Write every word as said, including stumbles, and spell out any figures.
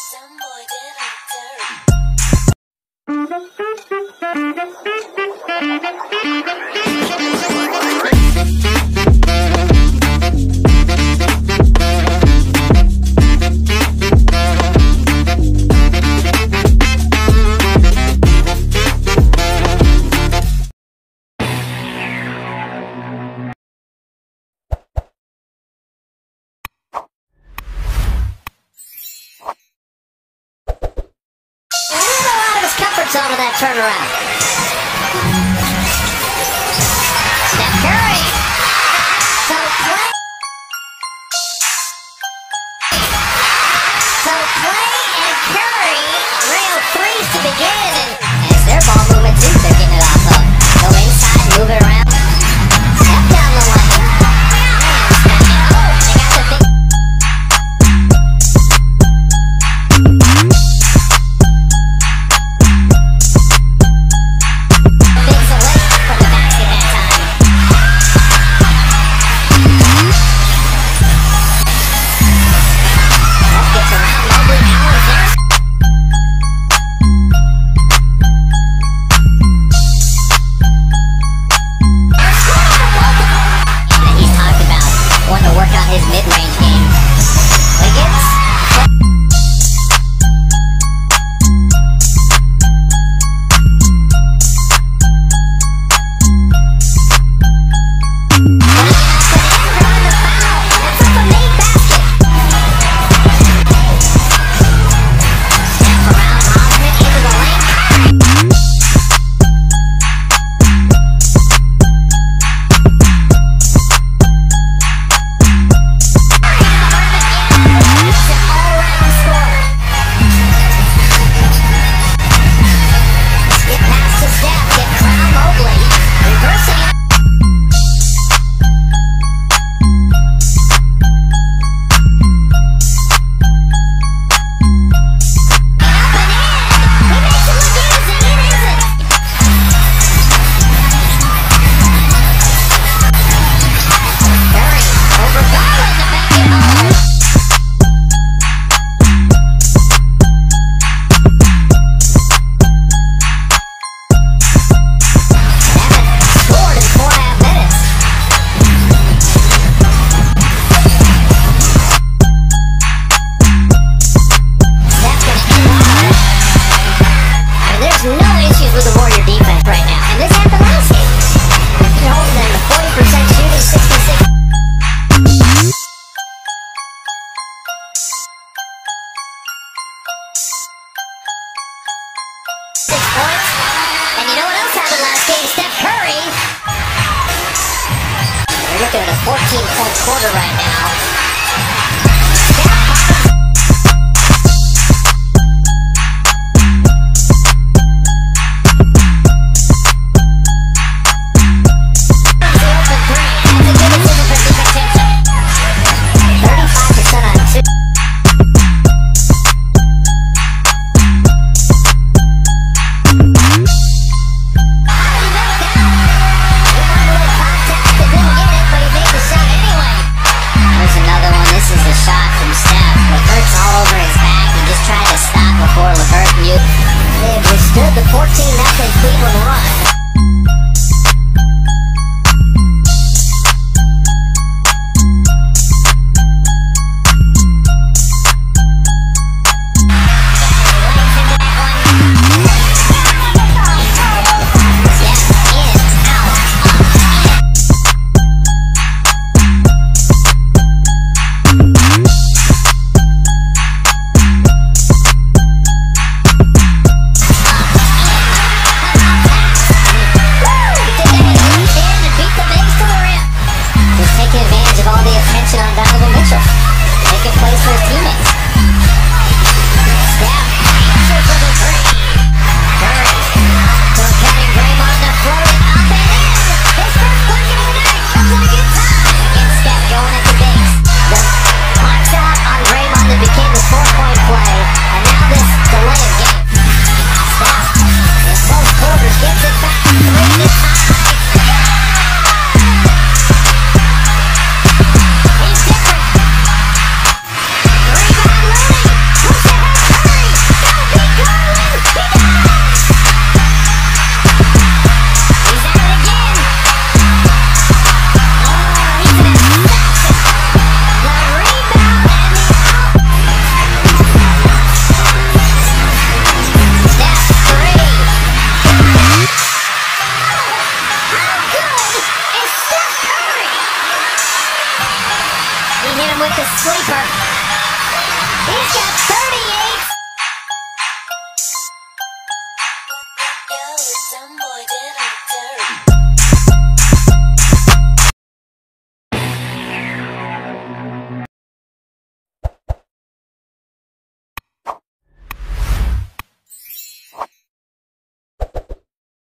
Some boy did it dirty. Out of that turnaround. Steph Curry. So play. So play and Curry. Real threes to begin. And it's their ball movement too. They're getting it off of. Go inside, move it around. Step down the lane. Oh, they got the big. His mid-range game. Wiggins. That's up a made basket. Step around, Osmond into the lane. With the Warrior defense right now, and this happened last game. They're holding them to forty percent shooting, sixty-six. Six points. And you know what else happened last game? Steph Curry. They're looking at a fourteen point quarter right now. The fourteen nothing Cleveland